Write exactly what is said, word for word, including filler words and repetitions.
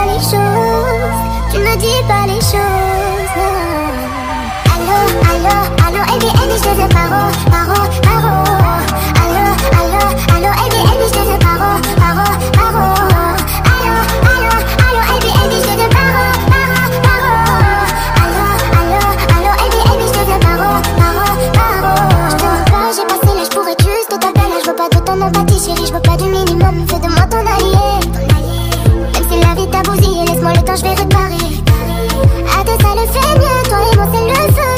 Les choses, tu ne dis pas les choses. Allô, allô, allô, Ebi, Ebi, je te veux paro, paro, paro. Allô, allô, allô, Ebi, Ebi, je te veux paro, paro, paro. Allô, allô, allô, Ebi, Ebi, je te veux paro, paro, paro. Allô, allô, allô, Ebi, Ebi, je te veux paro, paro, paro. Je te veux pas, j'ai passé l'âge pour être juste ta belle. Je veux pas de ton empathie, chérie, je veux pas du minimum. Fais de moi ton allié. Même si la vie t'a bousillé, laisse-moi le temps, je vais réparer. À deux ça le fait mieux, toi et moi c'est le feu.